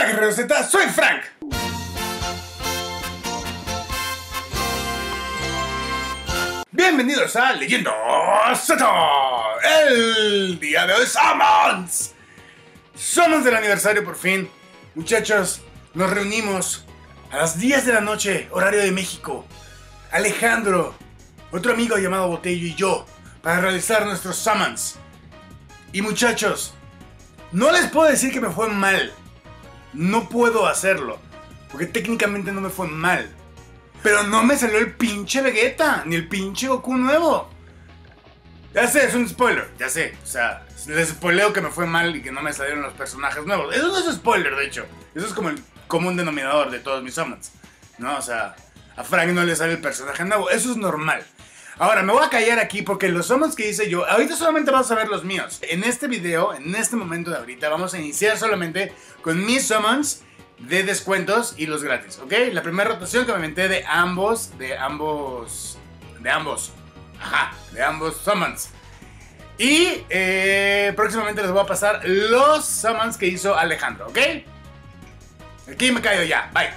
Hola Guerrero Z, soy Frank. Bienvenidos a Leyendo Z. El día de hoy Summons del aniversario por fin. Muchachos, nos reunimos a las 10 de la noche, horario de México. Alejandro, otro amigo llamado Botello y yo, para realizar nuestros summons. Y muchachos, no les puedo decir que me fue mal. No puedo hacerlo, porque técnicamente no me fue mal. Pero no me salió el pinche Vegeta, ni el pinche Goku nuevo. Ya sé, es un spoiler, ya sé. O sea, les spoileo que me fue mal y que no me salieron los personajes nuevos. Eso no es spoiler, de hecho. Eso es como el común denominador de todos mis summons, ¿no? O sea, a Frank no le sale el personaje nuevo. Eso es normal. Ahora, me voy a callar aquí porque los summons que hice yo, ahorita solamente vas a ver los míos. En este video, en este momento de ahorita, vamos a iniciar solamente con mis summons de descuentos y los gratis, ¿ok? La primera rotación que me inventé de ambos summons. Y próximamente les voy a pasar los summons que hizo Alejandro, ¿ok? Aquí me callo ya, bye.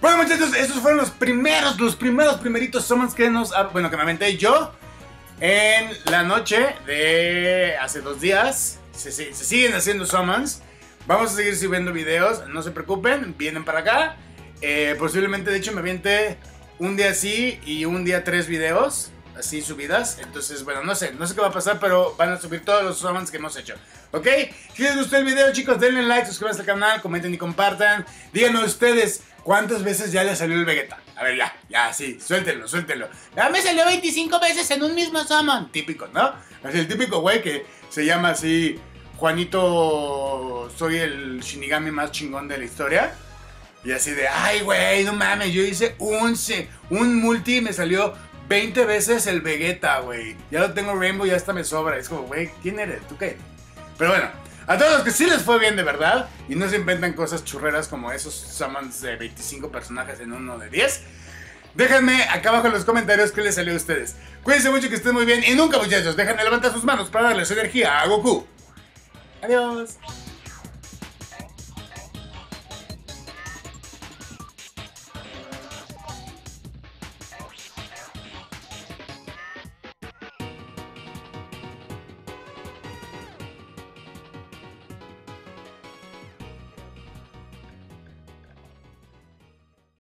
Bueno, muchachos, estos fueron los primeritos summons que que me aventé yo en la noche de hace 2 días. Se siguen haciendo summons. Vamos a seguir subiendo videos, no se preocupen, vienen para acá. Posiblemente, de hecho, me aviente un día así y un día 3 videos así subidas. Entonces, bueno, no sé qué va a pasar, pero van a subir todos los summons que hemos hecho. ¿Ok? Si les gustó el video, chicos, denle like, suscríbanse al canal, comenten y compartan. Díganme ustedes cuántas veces ya le salió el Vegeta. A ver, ya, sí, suéltenlo. Ya me salió 25 veces en un mismo summon. Típico, ¿no? Es el típico güey que se llama así: Juanito, soy el Shinigami más chingón de la historia. Y así de, ay, güey, no mames, yo hice un multi y me salió 20 veces el Vegeta, güey. Ya lo tengo Rainbow y hasta me sobra. Es como, güey, ¿quién eres? ¿Tú qué? Pero bueno, a todos los que sí les fue bien de verdad y no se inventan cosas churreras como esos summons de 25 personajes en uno de 10, déjenme acá abajo en los comentarios qué les salió a ustedes. Cuídense mucho, que estén muy bien y nunca, muchachos, dejen de levantar sus manos para darle su energía a Goku. Adiós.